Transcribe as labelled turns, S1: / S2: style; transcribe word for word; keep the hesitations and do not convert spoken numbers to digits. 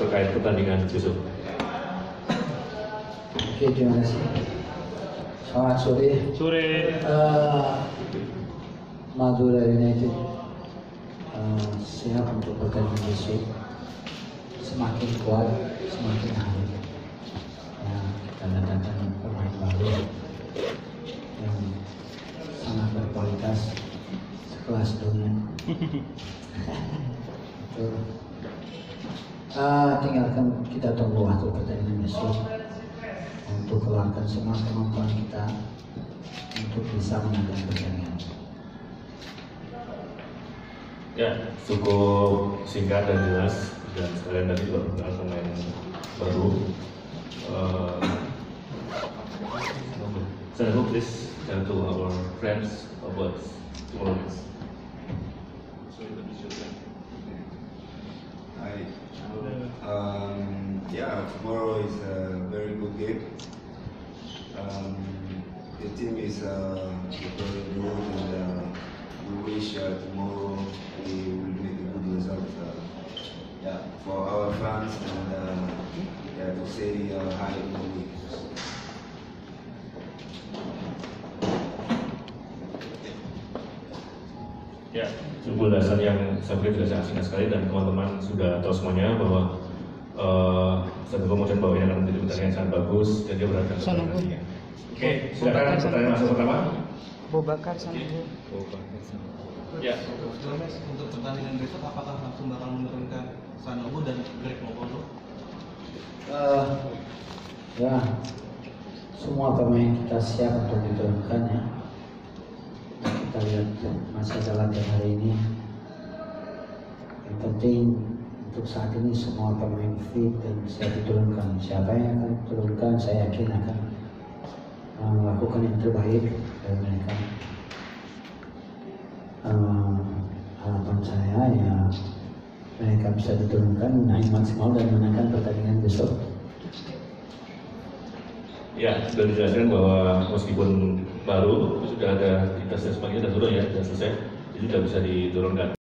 S1: terkait pertandingan besok.
S2: Oke, terima kasih. Selamat sore.
S1: Sore.
S2: Uh, Madura United uh, siap untuk pertandingan besok. Semakin kuat, semakin hari. Ya, kita datangkan pemain baru yang sangat berkualitas sekelas dunia. uh, tinggalkan kita tunggu waktu pertandingan besok untuk keluarkan semua kemampuan kita untuk bisa menangkan pertandingan.
S1: Ya, cukup singkat dan jelas, dan sekalian tadi juga mengenal pemain baru. Uh, so please tell to our friends about tomorrow match.
S3: Hi. Um, yeah, tomorrow is a very good game. Um, the team is uh, very good, and uh, we wish uh, tomorrow we will make a good result. Uh, yeah, for our fans and uh, yeah, to say uh, hi in the week.
S1: Ya, sebuah dasar yang saya pikir sudah sangat singkat sekali dan teman-teman sudah tahu semuanya bahwa uh, satu kemudian bahwa ini akan menjadi pertandingan yang sangat bagus dan dia berharap nantinya. Oke, silakan pertanyaan masuk pertama.
S4: Bobakar Sandu.
S1: Ya.
S5: Untuk pertandingan besok apakah langsung bakal menurunkan Sanogo dan Greg Mokolo?
S2: Uh, ya, semua pemain kita siap untuk diturunkan ya. Kita lihat masalah latihan hari ini. Yang penting untuk saat ini semua pemain fit dan siap diturunkan. Siapa yang akan diturunkan saya yakin akan uh, melakukan yang terbaik dari mereka. Uh, harapan saya ya mereka bisa diturunkan naik maksimal dan menangkan pertandingan besok.
S1: Ya, sudah dijelaskan bahwa meskipun baru sudah ada di tes tes pagi sudah turun ya, sudah selesai, jadi sudah bisa diturunkan.